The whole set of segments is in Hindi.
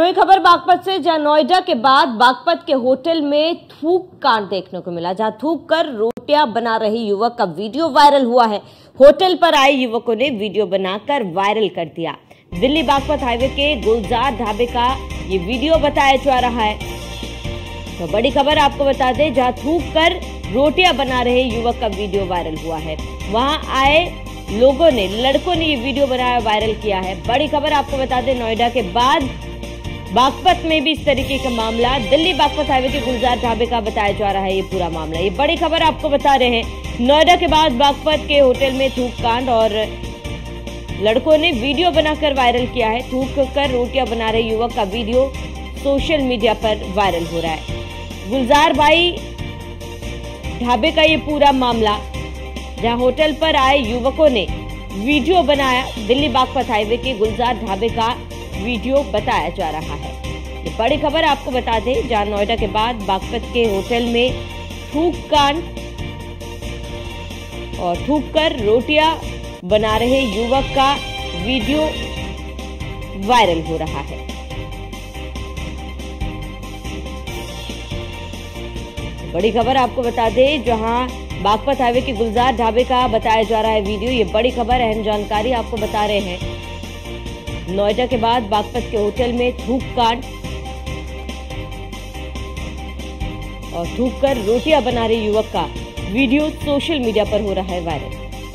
वही खबर बागपत से, जहां नोएडा के बाद बागपत के होटल में थूक कांड देखने को मिला, जहां थूक कर रोटियां बना रहे युवक का वीडियो वायरल हुआ है। होटल पर आए युवकों ने वीडियो बनाकर वायरल कर दिया। दिल्ली बागपत हाईवे के गुलजार ढाबे का ये वीडियो बताया जा रहा है। तो बड़ी खबर आपको बता दें, जहां थूक कर रोटियां बना रहे युवक का वीडियो वायरल हुआ है, वहां आए लोगों ने, लड़कों ने ये वीडियो बनाया, वायरल किया है। बड़ी खबर आपको बता दें, नोएडा के बाद बागपत में भी इस तरीके का मामला, दिल्ली बागपत हाईवे के गुलजार ढाबे का बताया जा रहा है ये पूरा मामला। ये बड़ी खबर आपको बता रहे हैं, नोएडा के बाद बागपत के होटल में थूक कांड और लड़कों ने वीडियो बनाकर वायरल किया है। थूक कर रोटियां बना रहे युवक का वीडियो सोशल मीडिया पर वायरल हो रहा है। गुलजार भाई ढाबे का ये पूरा मामला, जहां होटल पर आए युवकों ने वीडियो बनाया, दिल्ली बागपत हाईवे के गुलजार ढाबे का वीडियो बताया जा रहा है। ये बड़ी खबर आपको बता दें, जहां नोएडा के बाद बागपत के होटल में थूक कांड और थूक कर रोटियां बना रहे युवक का वीडियो वायरल हो रहा है। बड़ी खबर आपको बता दें, जहां बागपत हाईवे के गुलजार ढाबे का बताया जा रहा है वीडियो। ये बड़ी खबर, अहम जानकारी आपको बता रहे हैं। नोएडा के बाद बागपत के होटल में थूक कांड और थूक कर रोटियां बना रहे युवक का वीडियो सोशल मीडिया पर हो रहा है वायरल।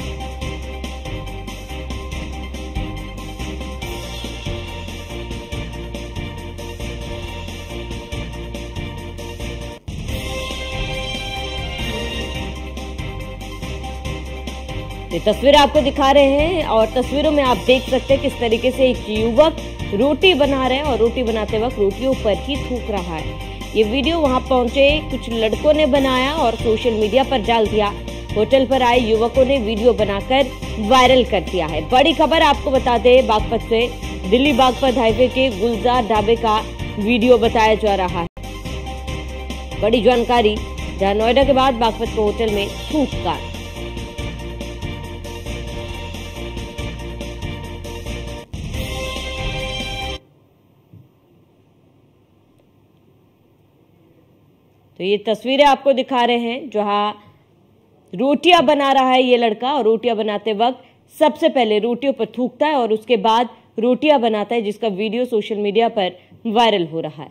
ये तस्वीर आपको दिखा रहे हैं और तस्वीरों में आप देख सकते हैं किस तरीके से एक युवक रोटी बना रहे हैं और रोटी बनाते वक्त रोटियों पर ही थूक रहा है। ये वीडियो वहां पहुंचे कुछ लड़कों ने बनाया और सोशल मीडिया पर डाल दिया। होटल पर आए युवकों ने वीडियो बनाकर वायरल कर दिया है। बड़ी खबर आपको बता दें, बागपत से दिल्ली बागपत हाईवे के गुलजार ढाबे का वीडियो बताया जा रहा है। बड़ी जानकारी, जहां नोएडा के बाद बागपत के होटल में थूक कांड। तो ये तस्वीरें आपको दिखा रहे हैं, जहां रोटियां बना रहा है ये लड़का और रोटियां बनाते वक्त सबसे पहले रोटियों पर थूकता है और उसके बाद रोटियां बनाता है, जिसका वीडियो सोशल मीडिया पर वायरल हो रहा है।